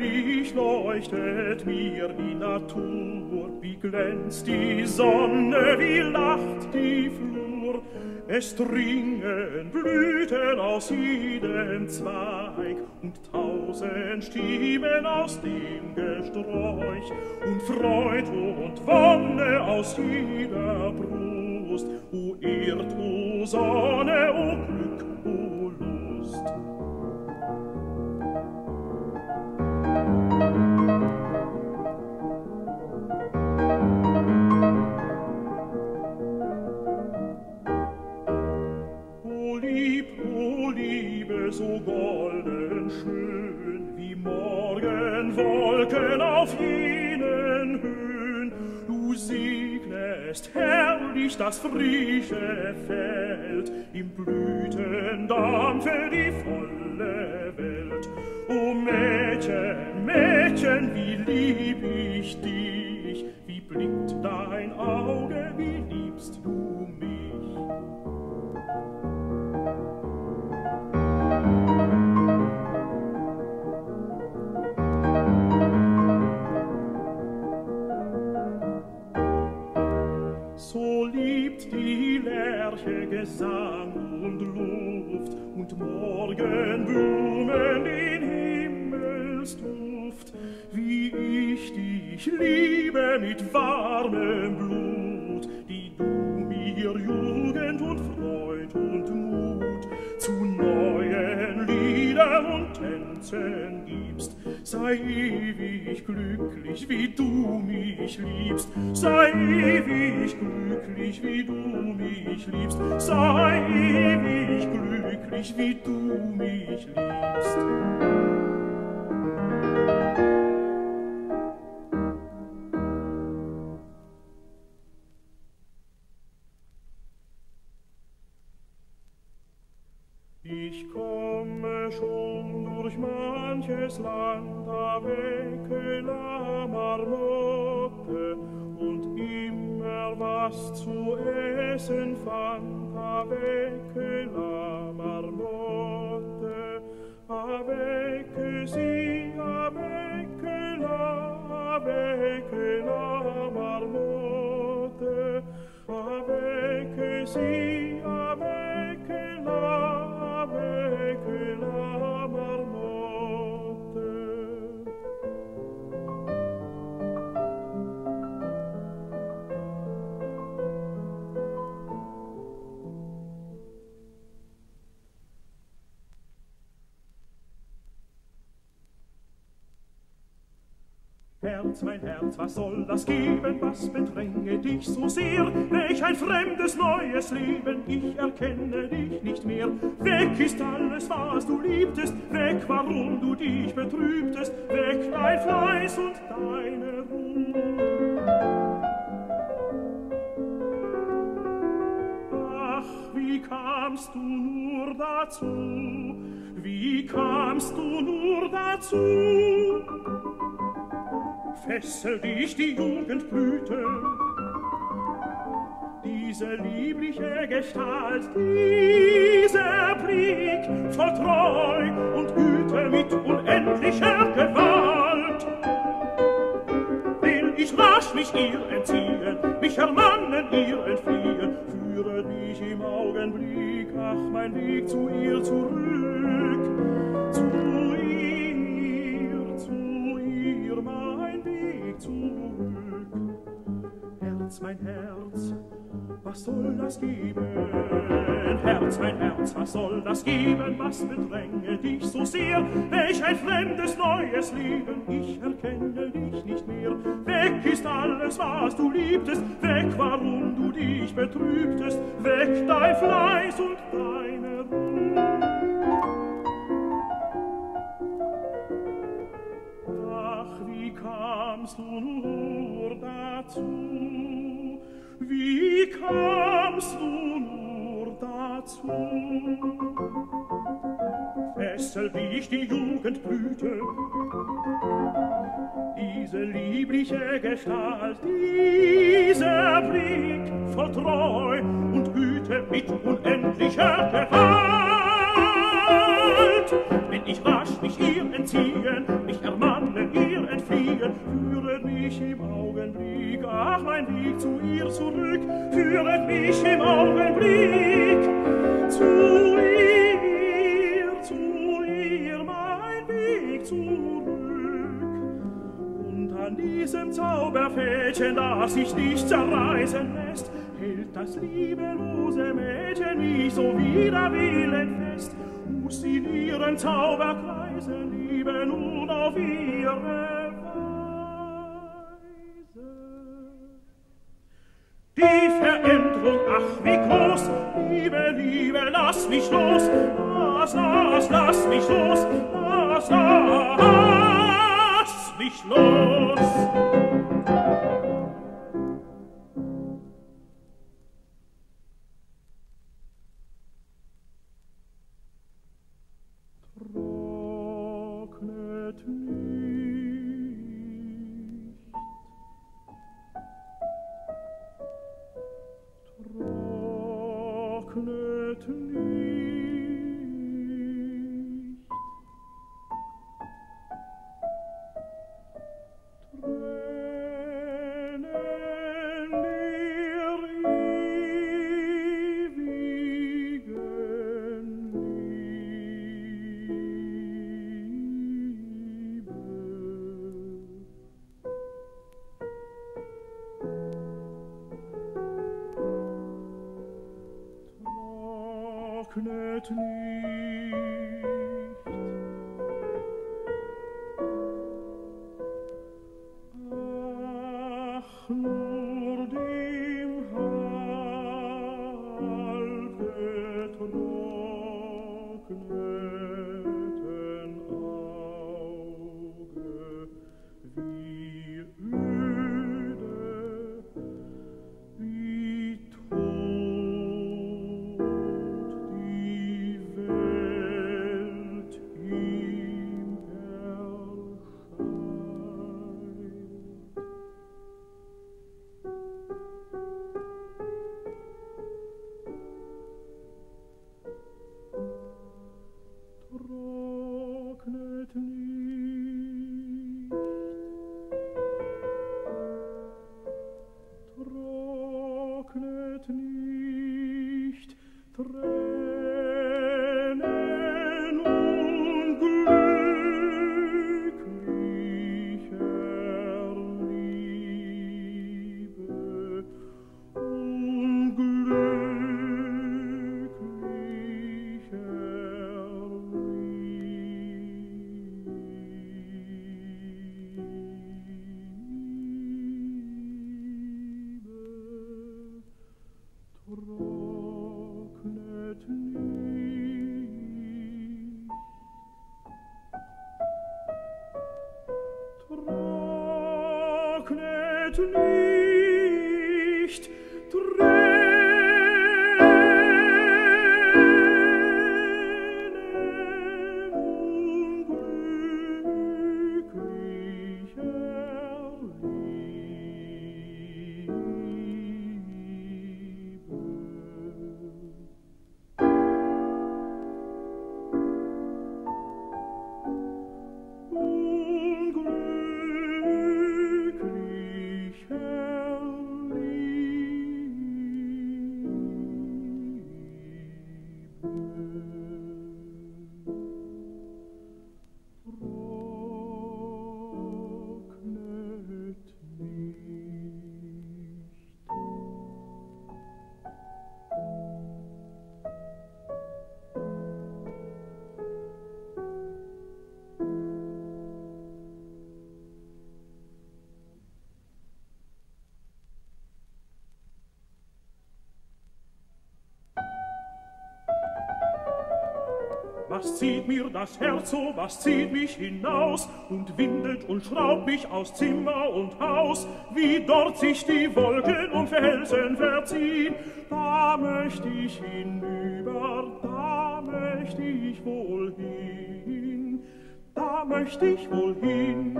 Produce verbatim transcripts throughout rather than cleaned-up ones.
helllich leuchtet mir die Natur, wie glänzt die Sonne, wie lacht die Flur. Es dringen Blüten aus jedem Zweig und tausend Stimmen aus dem Gesträuch und Freud und Wonne aus jeder Brust. O Erd, o Sonne, o Glück, o Lust. So golden schön wie Morgenwolken auf jenen Höhen. Du segnest herrlich das frische Feld, im Blütendampfe die volle Welt. O Mädchen, Mädchen, wie lieb ich dich, wie blickt dein Auge, wie liebst du mich. So liebt die Lerche Gesang und Luft und Morgenblumen den Himmelsduft, wie ich dich liebe mit warmem Blut, die du mir Jugend und Freud und Mut zu neuen Liedern und Tänzen gibst. Sei ewig glücklich, wie du mich liebst. Sei ewig glücklich, wie du mich liebst. Sei ewig glücklich, wie du mich liebst. Ich komme schon durch manches Land, avec la Marmotte, und immer was zu essen fand, avec la Marmotte, avec sie, avec la, avec la Marmotte, avec sie, avec la, avec la Marmotte. Herz, mein Herz, was soll das geben, was bedränge dich so sehr? Welch ein fremdes, neues Leben, ich erkenne dich nicht mehr. Weg ist alles, was du liebtest, weg, warum du dich betrübtest, weg dein Fleiß und deine Ruhe. Ach, wie kamst du nur dazu, wie kamst du nur dazu? Fesselt dich die Jugendblüte, diese liebliche Gestalt, dieser Blick voll Treu und Güte mit unendlicher Gewalt. Will ich rasch mich ihr entziehen, mich ermannen, ihr entfliehen, führe dich im Augenblick, ach, mein Weg zu ihr zurück, zu ihr, zu ihr, mein Weg zurück. Herz, mein Herz, was soll das geben? Herz, mein Herz, was soll das geben? Was bedränge dich so sehr? Welch ein fremdes, neues Leben, ich erkenne dich nicht mehr. Weg ist alles, was du liebtest, weg, warum du dich betrübtest, weg dein Fleiß und deine Ruhe. Ach, wie kamst du nur dazu? Wie kamst du nur dazu? Fesselt dich die Jugendblüte, diese liebliche Gestalt, dieser Blick voll Treu und Güte mit unendlicher Gewalt. Will ich rasch mich ihr entziehen, mich ermannen, mich im Augenblick, ach, mein Weg zu ihr zurück, führet mich im Augenblick zu ihr, zu ihr, mein Weg zurück. Und an diesem Zauberfädchen, das sich nicht zerreißen lässt, hält das liebelose Mädchen mich so wider Willen fest, muss in ihren Zauberkreisen lieben und auf ihre Weise. Die Veränderung, ach wie groß, Liebe, Liebe, lass mich los, lass, lass, lass mich los, lass, lass mich los. Trocknet nicht. Ach, nur dem halb getrockneten Auge, wie öde, wie tot die Welt ihm erscheint. Trocknet nicht, trocknet nicht, Tränen unglücklicher Liebe, unglücklicher Liebe, trocknet nicht, trocknet nicht, Tränen unglücklicher Was zieht mir das Herz so, was zieht mich hinaus und windet und schraubt mich aus Zimmer und Haus, wie dort sich die Wolken und Felsen verziehen. Da möcht ich hinüber, da möcht ich wohl hin, da möcht ich wohl hin.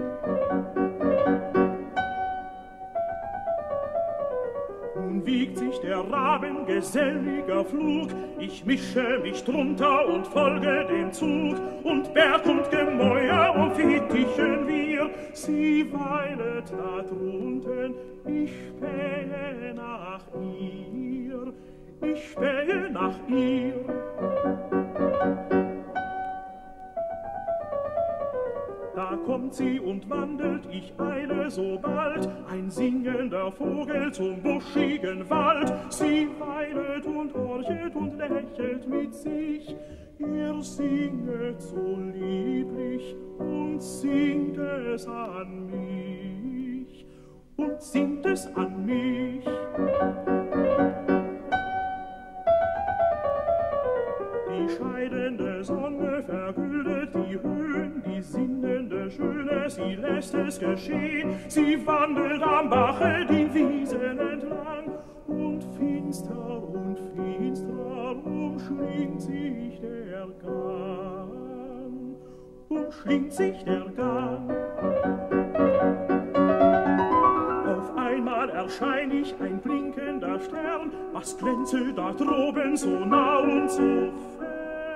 Nun wiegt sich der Raben geselliger Flug, ich mische mich drunter und folge dem Zug, und Berg und Gemäuer und Fittichen wir, sie weilet da drunten, ich spähe nach ihr, ich spähe nach ihr. Da kommt sie und wandelt, ich eile so bald, ein singender Vogel zum buschigen Wald. Sie weilet und horchet und lächelt mit sich, ihr singet so lieblich und singt es an mich, und singt es an mich. Die scheidende Sonne vergüldet die Höhen, die sinnende Schöne, sie lässt es geschehen. Sie wandelt am Bache die Wiesen entlang, und finster und finstrer umschlingt sich der Gang, umschlingt sich der Gang. Auf einmal erscheint ich ein blinkender Stern, was glänze da droben so nah und so fern.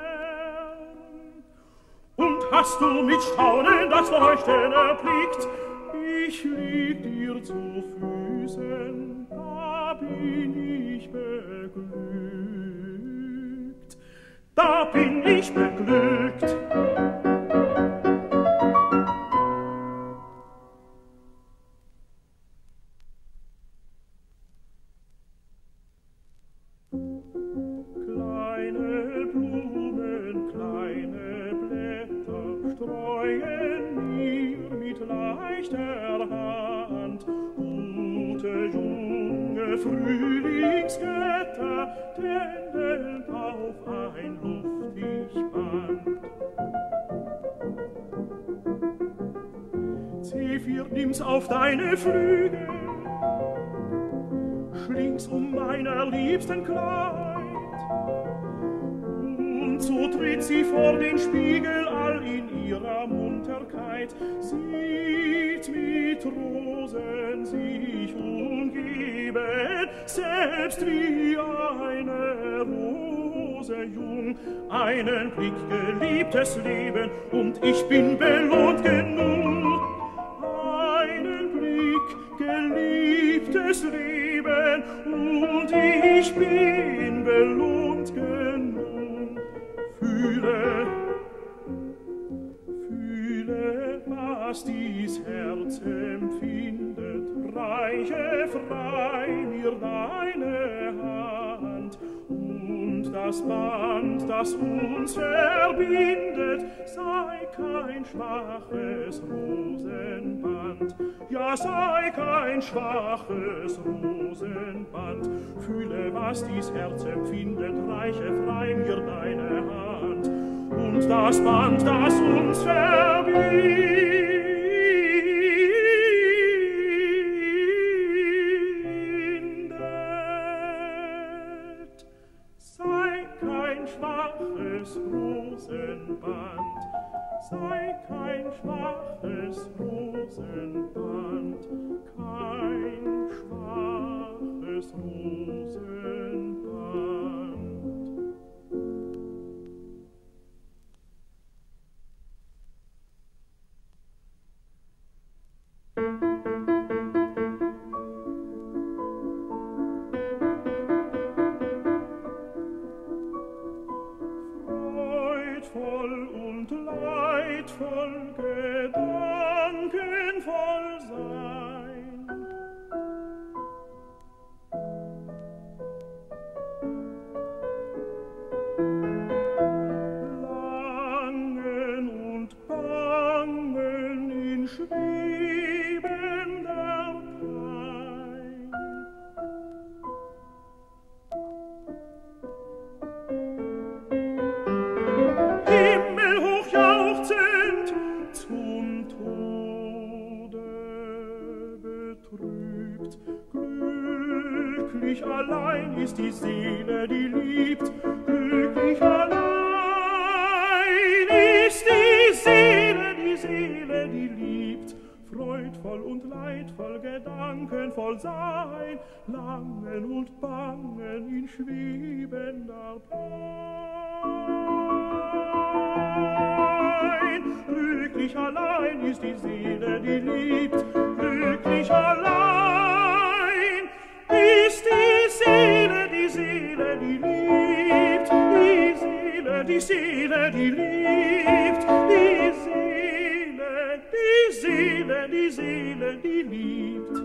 Und hast du mit Staunen das Leuchten erblickt, ich lieg dir zu Füßen, da bin ich beglückt, da bin ich beglückt. Kleine Blumen, kleine Blätter streuen mir mit leichter Hand, gute junge Frühlingsgötter tändeln auf ein luftig Band. Zephyr, nimm's auf deine Flügel, schling's um meiner Liebsten Kleid, und so tritt sie vor den Spiegel all in ihrer Munterkeit, sieht mit Rosen sich umgeben, selbst wie eine Rose jung, einen Blick geliebtes Leben, und ich bin belohnt genug. Einen Blick geliebtes Leben, und ich bin belohnt genug. Fühle, fühle, was dies Herz empfindet, reiche frei mir deine Hand, und das Band, das uns verbindet, sei kein schwaches Rosenband, ja, sei kein schwaches Rosenband. Fühle, was dies Herz empfindet, reiche frei mir deine Hand, und das Band, das uns verbindet, sei kein schwaches Rosenband, sei kein schwaches Rosenband, kein schwaches Rosenband. Freudvoll und leidvoll, gedankenvoll sein. Langen und bangen in schwebender Pein. Himmelhoch jauchzend, zum Tode betrübt. Glücklich allein ist die Seele, die liebt. Glücklich allein ist die Seele, die Seele, die liebt. Freudvoll und leidvoll, gedankenvoll sein, langen und bangen in schwebender Pein. Glücklich glücklich allein ist die Seele, die liebt. Glücklich allein ist die Seele, die Seele, die liebt. Die Seele, die Seele, die liebt. Die Seele, die Seele, die Seele, die liebt.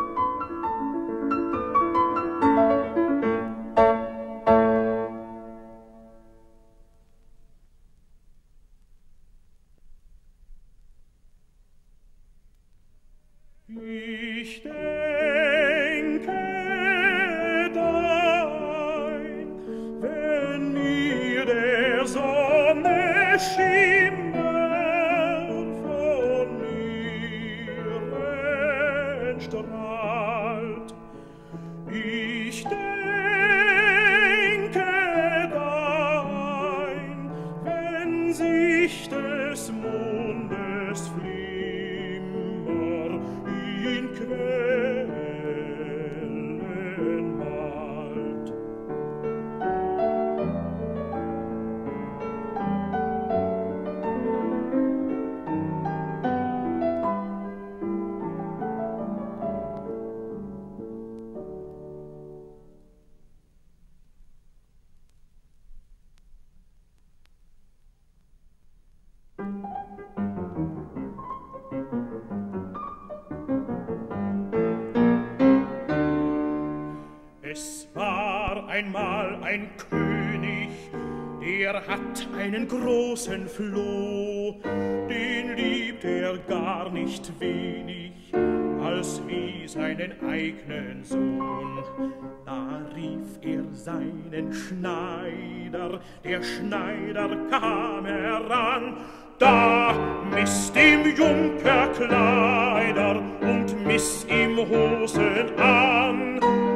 Ich denke dein, wenn mir der Sonne Schimmer von mir entstrahlt. Ich denke dein, wenn sich des Mondes Flimmer in Quellen malt. Es war einmal ein König, der hat einen großen Floh, den liebt er gar nicht wenig, als wie seinen eigenen Sohn. Da rief er seinen Schneider, der Schneider kam heran, da misst ihm Junker Kleider und miss ihm Hosen an.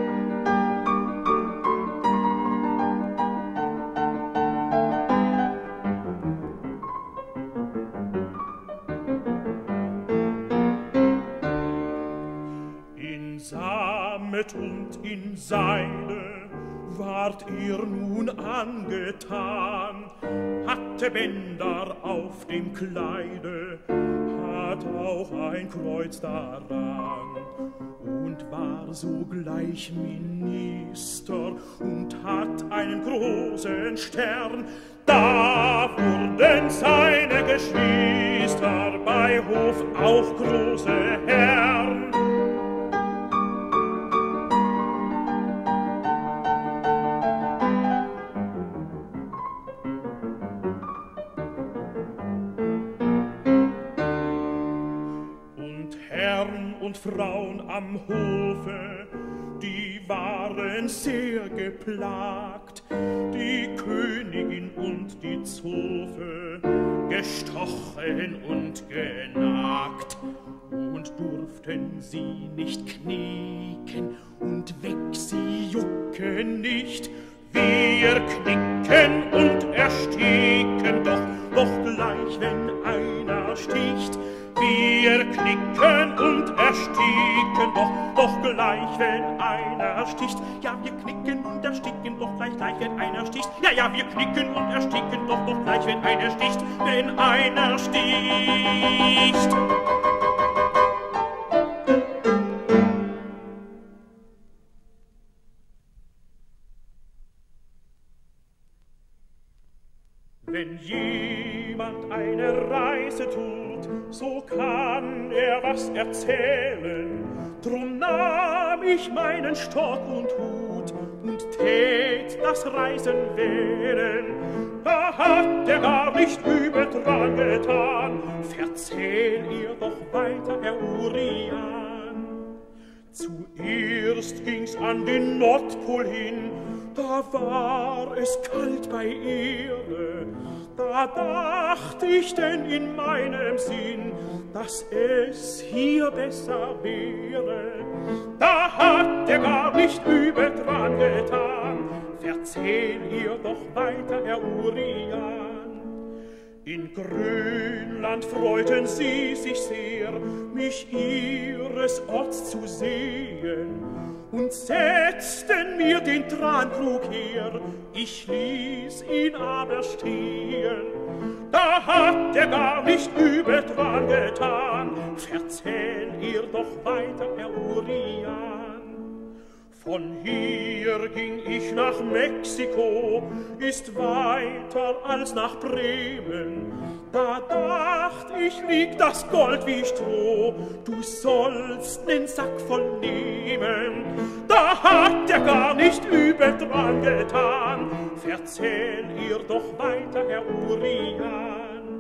Und in Seide ward ihr nun angetan, hatte Bänder auf dem Kleide, hat auch ein Kreuz daran und war sogleich Minister und hat einen großen Stern. Da wurden seine Geschwister bei Hof auch große Herren. Und Frauen am Hofe, die waren sehr geplagt, die Königin und die Zofe, gestochen und genagt, und durften sie nicht knicken, und weg sie jucken nicht. Wir knicken und ersticken, doch, doch gleich, wenn einer sticht. Wir knicken und ersticken, doch, doch gleich, wenn einer sticht. Ja, wir knicken und ersticken, doch gleich, gleich, wenn einer sticht. Ja, ja, wir knicken und ersticken, doch, doch gleich, wenn einer sticht. Wenn einer sticht. Wenn jemand eine Reise tut, so kann er was erzählen. Drum nahm ich meinen Stock und Hut und tät das Reisen wählen. Da hat er gar nicht übel dran getan. Verzähl ihr doch weiter, Herr Urian. Zuerst ging's an den Nordpol hin, da war es kalt bei Erde. Da dacht ich denn in meinem Sinn, dass es hier besser wäre. Da hat er gar nicht übel dran getan. Verzähl ihr doch weiter, Herr Urian. In Grönland freuten sie sich sehr, mich ihres Orts zu sehen, und setzten mir den Trankrug her, ich ließ ihn aber stehen. da hat er gar nicht übel dran getan. Verzähl ihr doch weiter, Herr Urian. Von hier ging ich nach Mexiko, ist weiter als nach Bremen. Da dacht ich, liegt das Gold wie Stroh, du sollst den Sack voll nehmen. Da hat er gar nicht übel dran getan. Verzähl ihr doch weiter, Herr Urian.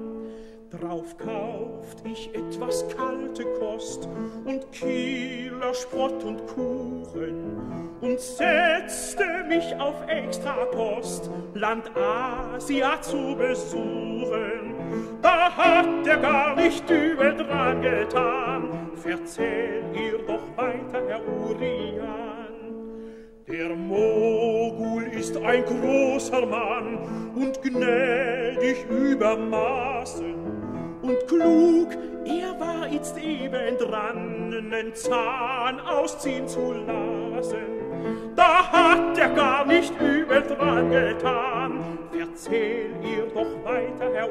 Drauf kauft ich etwas kalte Kost und Kieler Sprott und Kuchen und setzte mich auf Extrapost, Land Asia zu besuchen. Da hat er gar nicht übel dran getan. Verzähl ihr doch weiter, Herr Urian. Der Mogul ist ein großer Mann und gnädig über Maßen und klug, er war jetzt eben dran, nen Zahn ausziehen zu lassen. Da hat er gar nicht übel dran getan. Verzähl ihr doch weiter, Herr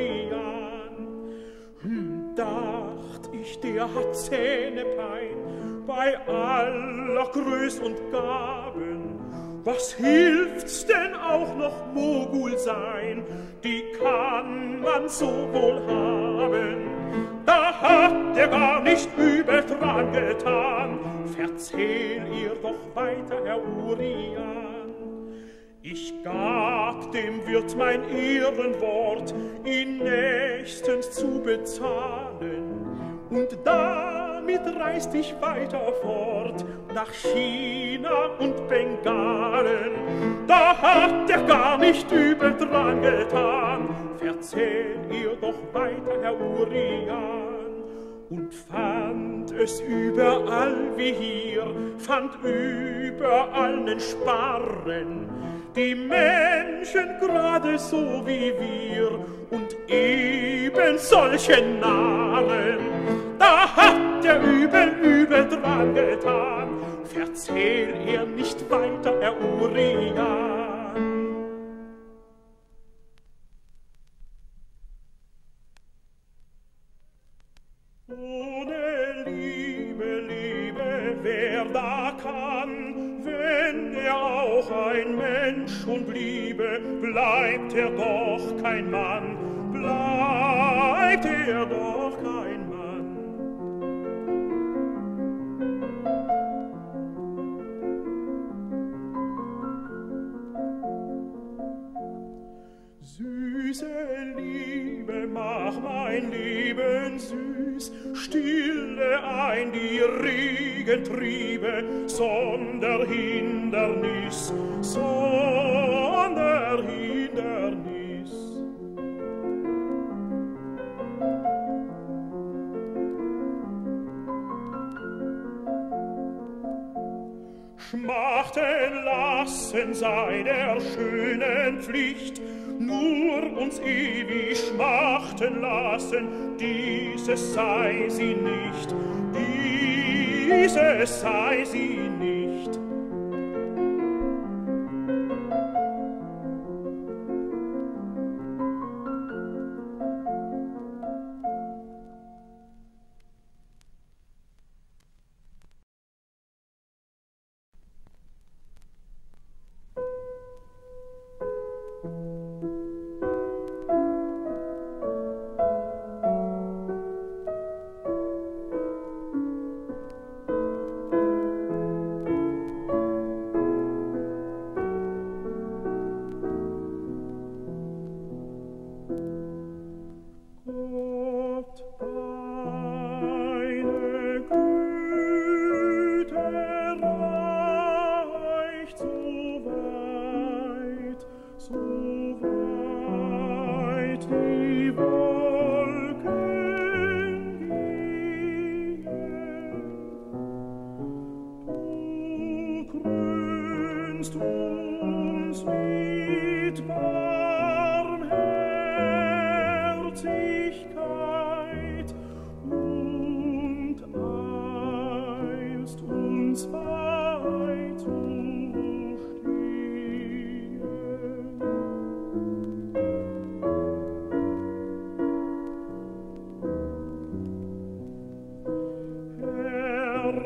Urian. Hm, dacht ich, der hat Zähnepein bei aller Größ und Gaben. Was hilft's denn auch noch Mogul sein? Die kann man so wohl haben. Da hat er gar nicht übel dran getan. Verzähl ihr doch weiter, Herr Urian. Ich gab dem Wirt mein Ehrenwort, ihn nächstens zu bezahlen. Und damit reist ich weiter fort nach China und Bengalen. Da hat er gar nicht übel dran getan. Verzähl ihr doch weiter, Herr Urian. Und fand es überall wie hier, fand überall nen Sparren, die Menschen gerade so wie wir und eben solche Narren. Da hat er übel, übel dran getan. Verzähl ihr nicht weiter, Herr Urian. Ohne Liebe, Liebe, wer da kann, wenn er auch ein Mensch schon bliebe, bleibt er doch kein Mann, bleibt er doch kein Mann. Süße Liebe, mach mein Leben süß, stille ein die regen Triebe, Sonderhindernis, Sonderhindernis. Schmachten lassen sei der schönen Pflicht, nur uns ewig schmachten lassen, dieses sei sie nicht, dieses sei sie nicht.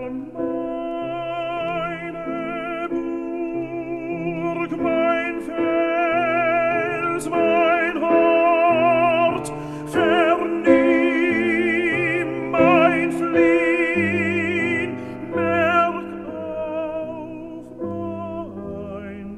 meine Burg, mein Fels, mein Hort, vernimm mein Fliehen, merk auf mein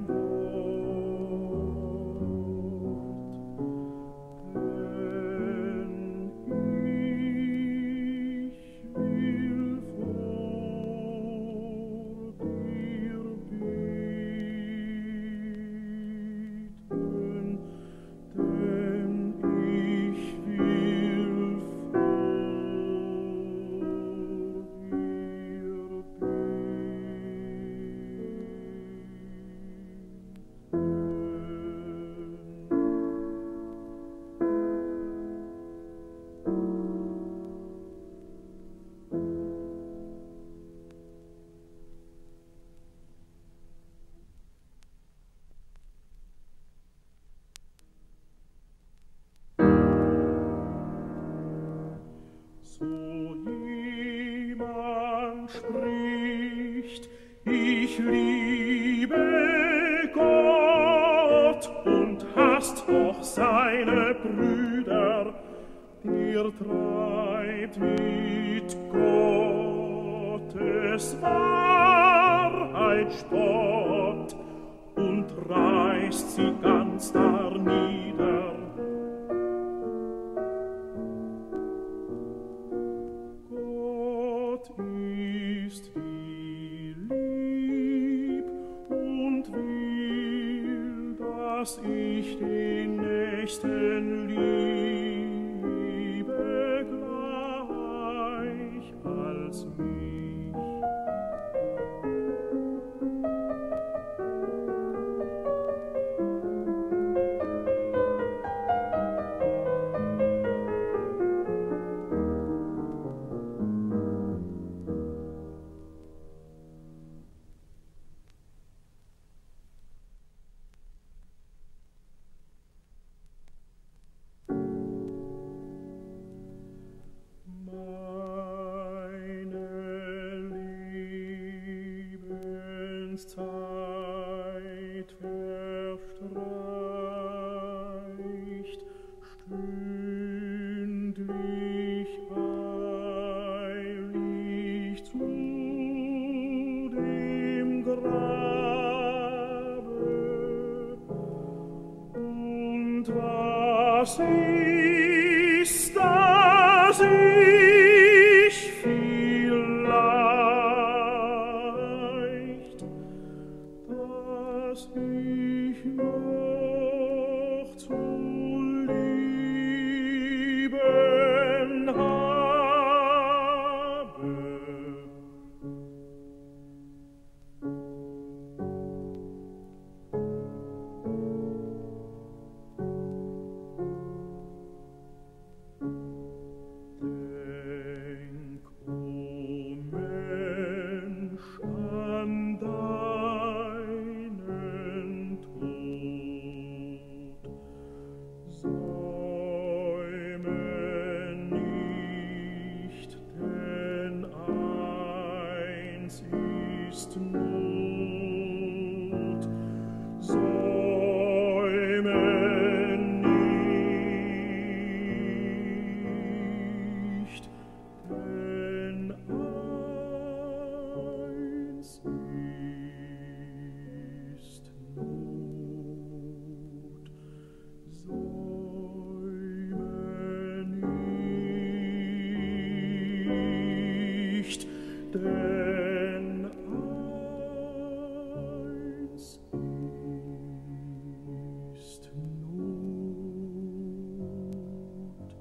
So jemand spricht, ich liebe Gott und hasst doch seine Brüder, der treibt mit Gottes Wahrheit Spott und reißt sie ganz darnieder. Ist die lieb und will, dass ich den Nächsten liebe gleich als mich. Zeit verstreicht, stündlich eil ich zu dem Grabe. Und was ist, dass ich vielleicht, dass ich noch zu lieben habe. Denk, o Mensch, an deinen Tod. Säume nicht, denn eins ist Not. Säume nicht, denn eins ist Not. Säume nicht, denn eins ist Not.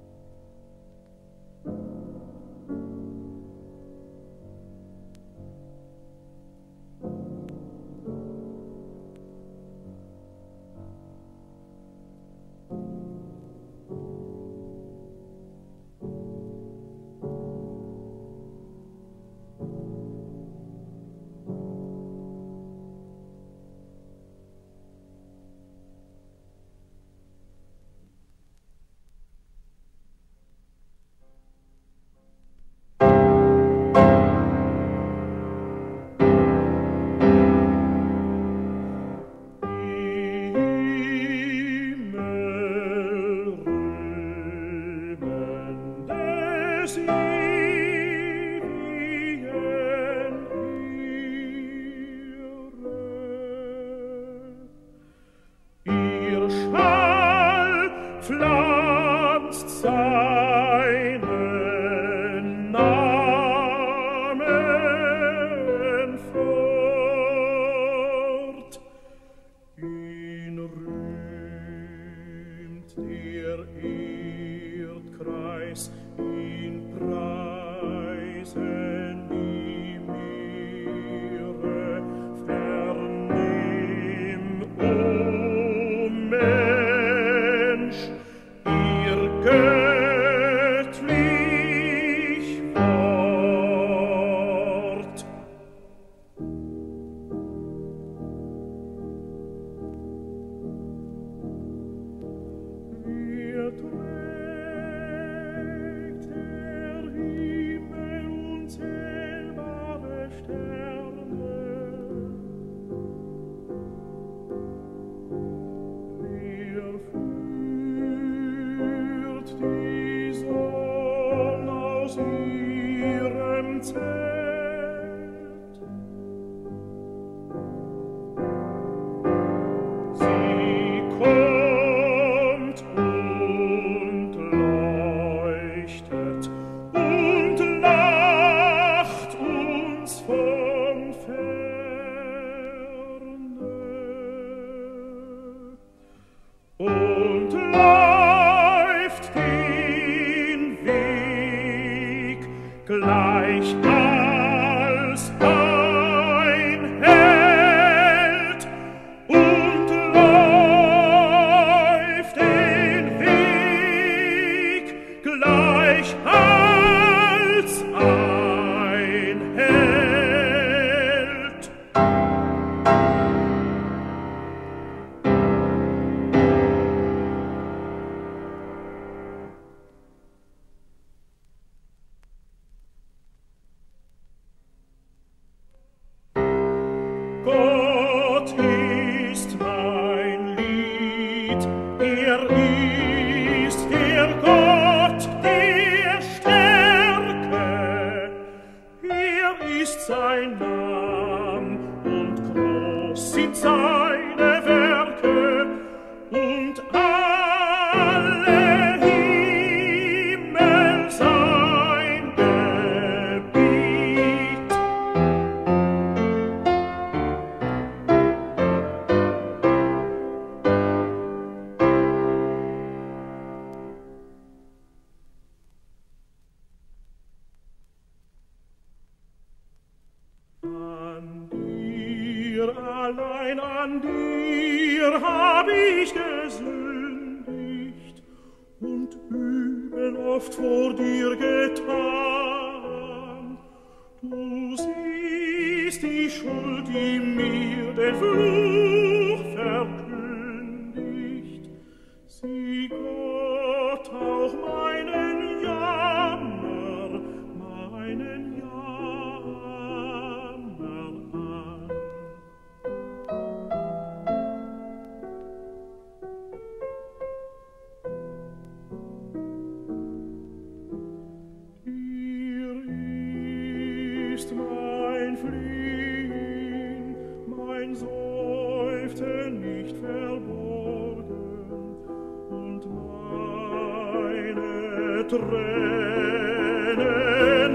Tränen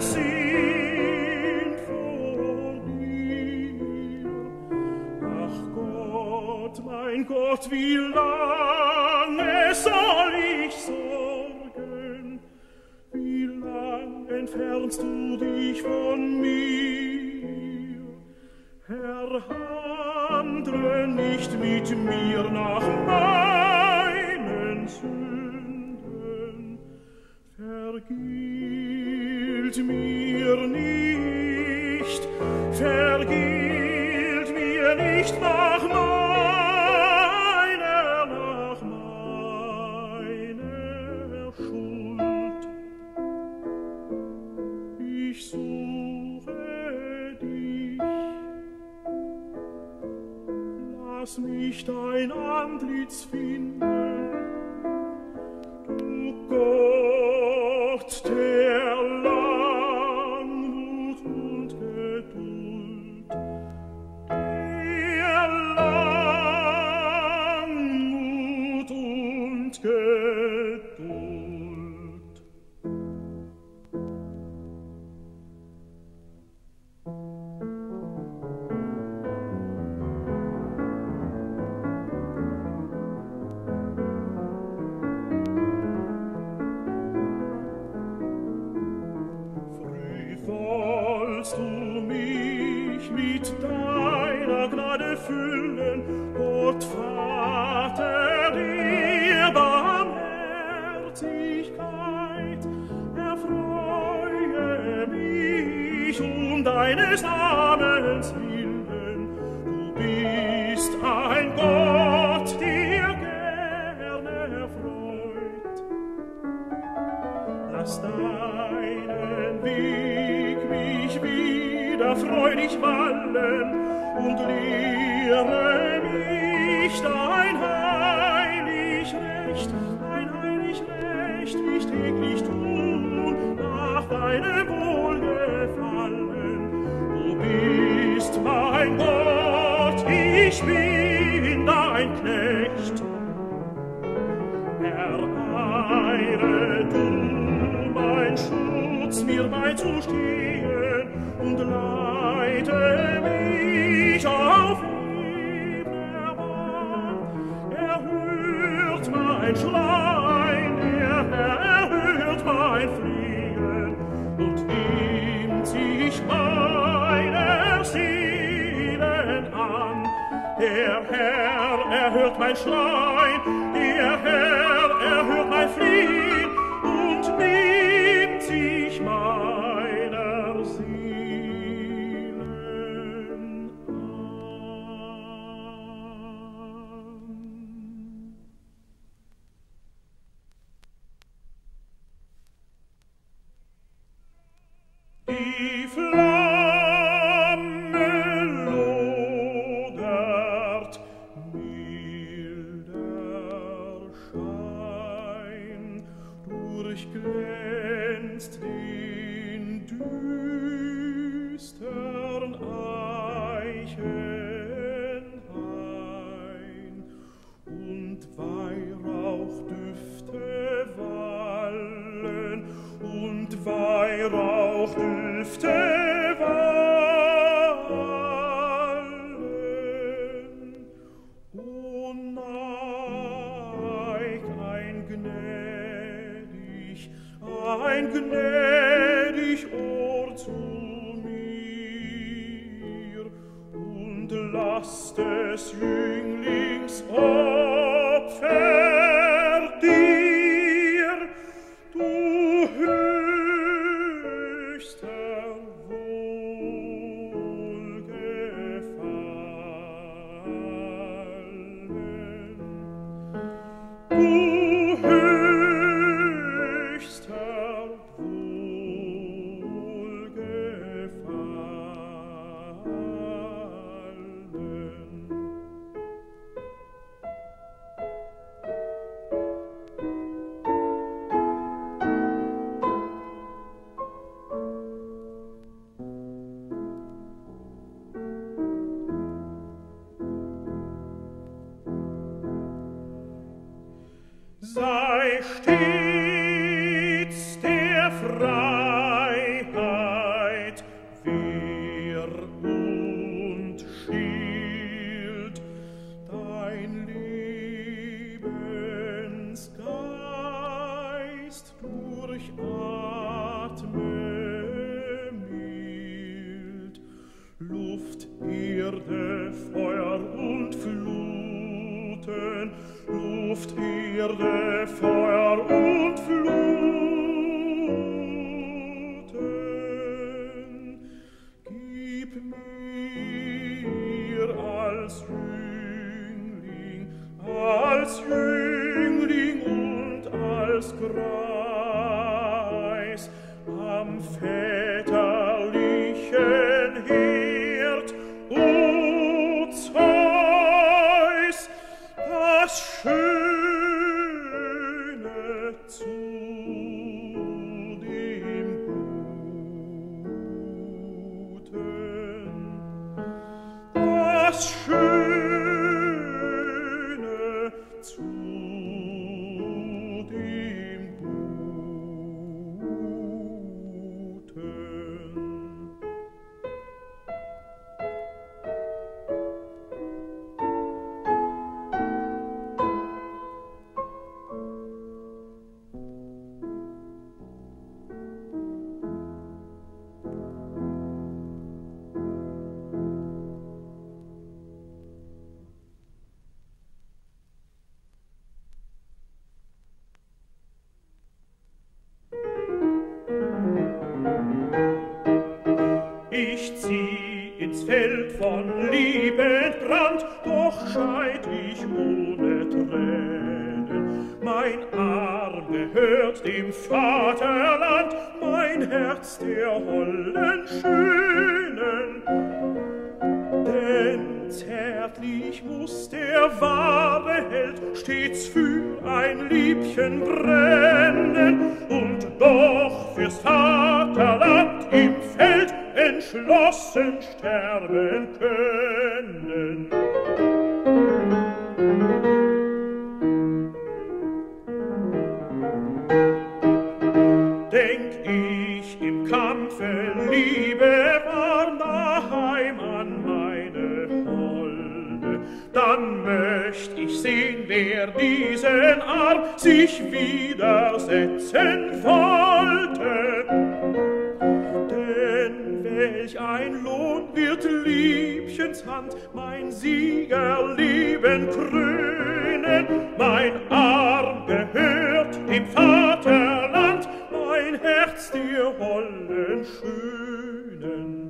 sind vor dir. Ach Gott, mein Gott, wie lange soll ich sorgen? Wie lang entfernst du dich von mir? Herr, handle nicht mit mir nach meinen Sünden. Vergilt mir nicht, vergilt mir nicht nach meiner, nach meiner Schuld. Ich suche dich, lass mich dein Antlitz finden, du Gott, der sollst du mich mit deiner Gnade füllen, Gott Vater der Barmherzigkeit. Erfreue mich um deines Namens willen, du bist ein Gott, der gerne freut. Lass deinen Weg mich wieder freudig wallen und lehre mich dein heilig Recht, dein heilig Recht, mich täglich tun nach deinem Wohlgefallen. Du bist mein Gott, ich bin dein Knecht. Ereile du mein Schutz, mir beizustehen und leite mich auf ebner Bahn. Erhört mein Schreien, der Herr erhört mein Flehen und nimmt sich meiner Seelen an. Der Herr erhört mein Schreien, der Herr erhört mein Flehen und nimmt sich meiner Seelen an. Die Flamme lodert, milder Schein durchglänzt den düstern Eichenhain und Weihrauchdüfte wallen und Weihrauchdüfte wallen. O neig ein gnädig, ein gnädig Ohr zu mir und lasst des Jünglings Opfer dir, du höchster Wohlgefallen. Du höchster Wohlgefallen. Sei stets der Freiheit Wehr und Schild, dein Lebensgeist durchatme mild, Luft, Erde, Feuer und Fluten, Luft, Erde, Feuer und Fluten. Gib mir als Jüngling, als Jüngling und als Greis am väterlichen Herd, o Zeus, das Schöne zu dem Guten, das Schöne zu dem Guten. von Liebe entbrannt, doch scheid ich ohne Tränen. Mein Arm gehört dem Vaterland, mein Herz der holden Schönen. Denn zärtlich muss der wahre Held stets für ein Liebchen brennen und doch fürs Vaterland im Feld entschlossen sterben können. Denk ich im Kampfe, Liebe war daheim an meine Holde, dann möcht ich sehen, wer diesen Arm sich widersetzen wollte. Denn welch ein Lohn wird Liebchens Hand mein Siegerleben krönen. Mein Arm gehört dem Vaterland, mein Herz der holden Schönen.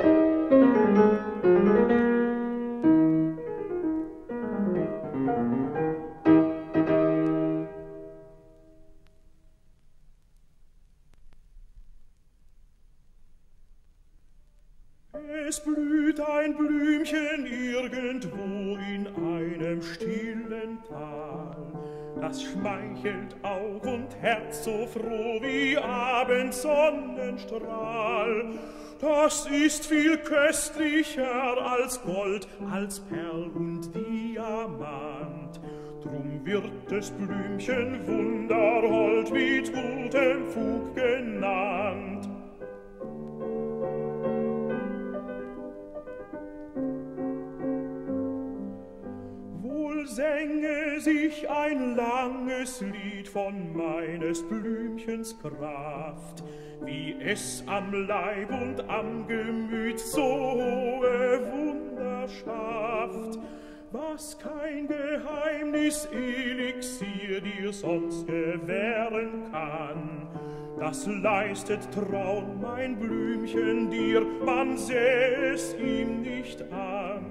Es blüht ein Blümchen irgendwo in einem stillen Tal. Das schmeichelt Aug und Herz so froh wie Abendsonnenstrahl. Das ist viel köstlicher als Gold, als Perl und Diamant. Drum wird des Blümchen Wunderhold mit gutem Fug genannt. Sänge sich ein langes Lied von meines Blümchens Kraft, wie es am Leib und am Gemüt so hohe Wunder schafft, was kein Geheimnis Elixier dir sonst gewähren kann. Das leistet Traun mein Blümchen dir, man sähe es ihm nicht an.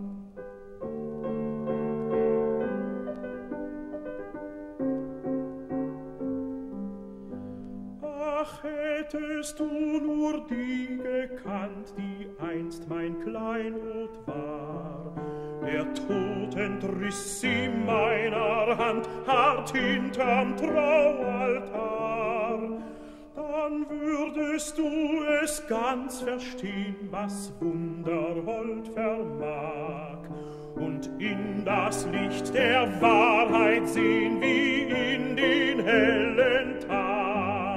Hättest du nur die gekannt, die einst mein Kleinod war, der Tod entriss sie meiner Hand hart hinterm Traualtar, dann würdest du es ganz verstehen, was Wunderhold vermag, und in das Licht der Wahrheit sehen wie in den hellen Tag.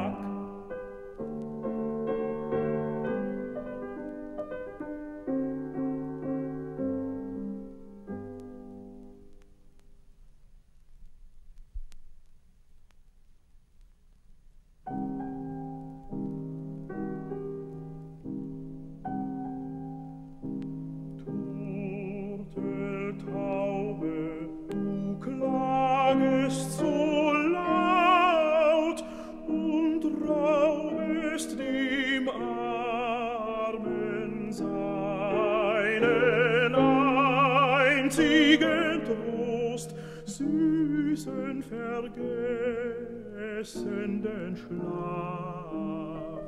Vergessenden Schlaf.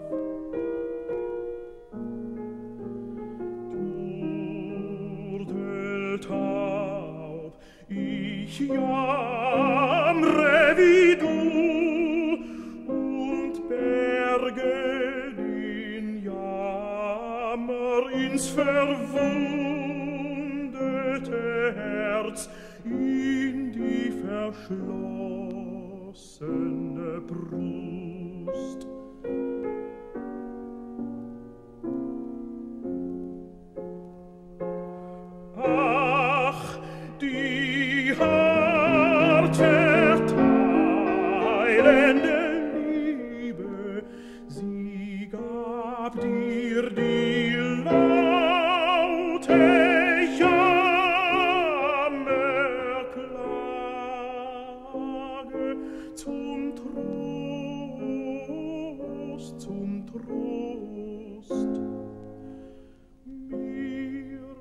Turteltaub, ich jammre wie du und berge den Jammer ins verwundete Herz, in die verschlossene Brust. Ach, die harte, teilende Liebe, sie gab dir die laute zum Trost, zum Trost. Mir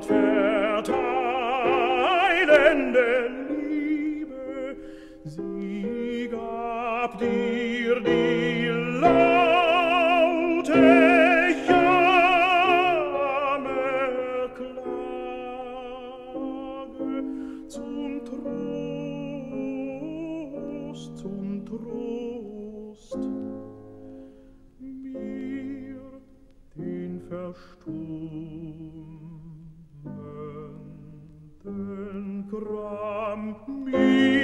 verteilende Liebe, sie gab dir die laute Jammerklage zum Trost, zum Trost, mir den verstummenden Gram, mir